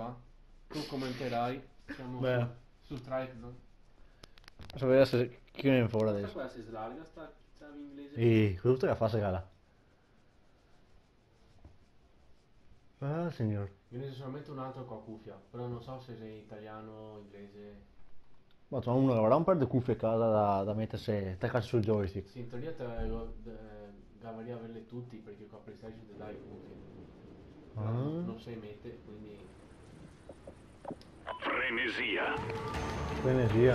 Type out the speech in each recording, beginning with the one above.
qua. Tu commenterai. Siamo Beh. su Strike Zone. Adesso vedere se chi viene fuori Questa adesso. qua si slarga, sta in inglese. E cosa che fa se cala? Ah, signor. Viene solamente un altro con cuffia, però non so se sei italiano, inglese. Ma c'è uno che avrà un paio di cuffie a casa da mettersi, attaccarsi sul joystick. Sì, in teoria gaveria averle tutti perché qua PlayStation ti dai cuffie. Però non si mette, quindi. Frenesia. Frenesia.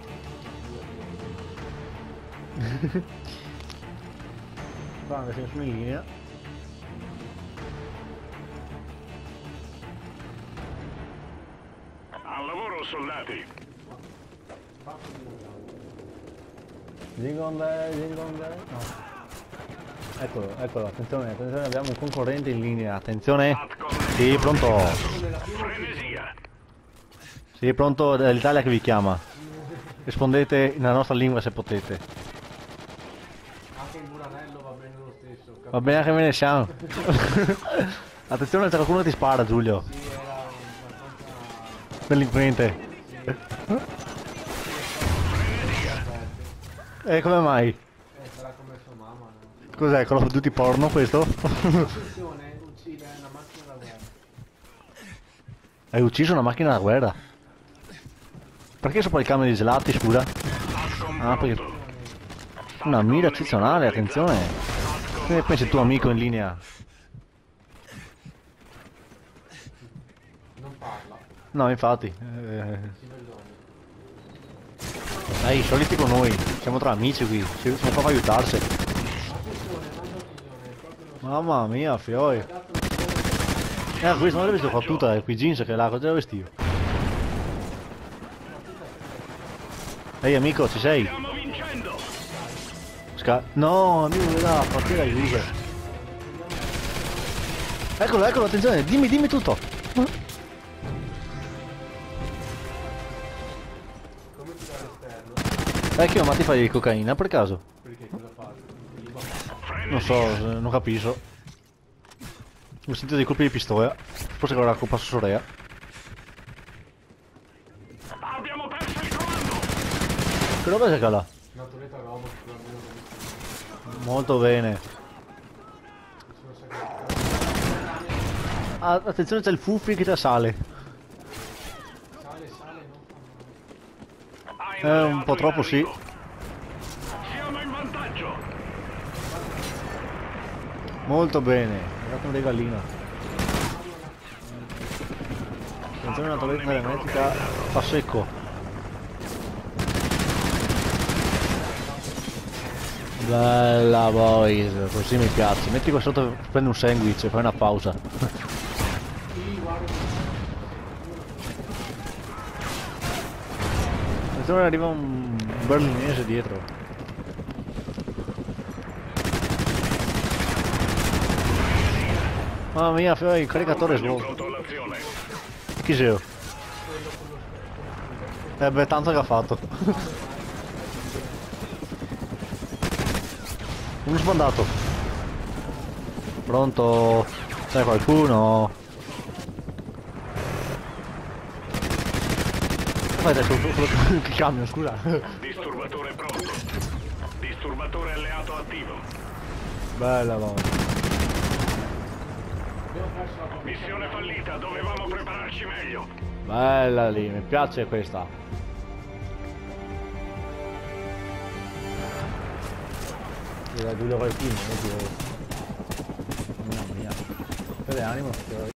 Qua adesso sono in linea. Al lavoro, soldati. Jingle bell, no. Eccolo, eccolo, attenzione, attenzione, abbiamo un concorrente in linea, attenzione. Sì, pronto. Frenesia. Sì, pronto, è l'Italia che vi chiama. Rispondete nella nostra lingua se potete. Anche il muranello va bene lo stesso. Va bene che me ne siamo. Attenzione, c'è qualcuno che ti spara, Giulio. Sì, era abbastanza. Delinquente. E come mai? Sarà come sua mamma, no? Cos'è, Call of Duty porno questo? Attenzione, uccide una macchina da guerra. Hai ucciso una macchina da guerra? Perché sopra il camion di gelati, scusa? Ah, perché... Una mira eccezionale, attenzione. Che ne pensi tuo amico in linea? Non parla, No, infatti. si vergogna. Dai, soliti con noi. Siamo tra amici qui. Siamo qua per aiutarsi. Attenzione, manda occasione, proprio lo Mamma mia, fioi. Questo non l'ho visto qua tutta, qui jeans che là, cosa vestito? Ehi amico, ci sei? Stiamo vincendo. No, amico, la partita è chiusa. Eccolo, eccolo, attenzione, dimmi tutto. come ti dà all'esterno, Vecchio, ma ti fai cocaina per caso? perché cosa fa? Non so, non capisco. Ho sentito dei colpi di pistola. Forse che avrà colpa su Sorea. Abbiamo perso il comando. Che roba c'è là? Una torretta robot, però almeno non mi Molto bene. sono sacrificato. Ah, attenzione, c'è il Fuffi che ti sale. Sale, non fa male. Hai Un po' alleato troppo, in sì. arrivo. Siamo in vantaggio. Molto bene. Ho dato un regalino. Attenzione, una torretta hermetica fa secco. Bella boys, così mi piace. Metti qua sotto, prendi un sandwich e fai una pausa. Sì, guarda. Attenzione, arriva un berlinese dietro. Mamma mia, fai il caricatore svolto. Pronto all'azione. Chi sei io? Beh, tanto che ha fatto. Uno sbandato. Pronto? C'è qualcuno? Fai adesso il camion, scusa. Disturbatore pronto. Disturbatore alleato attivo. Bella voce. Abbiamo perso la posizione. Missione fallita, dovevamo prepararci meglio. Bella lì, mi piace questa. Giulio Valentino, mamma mia. Per animo,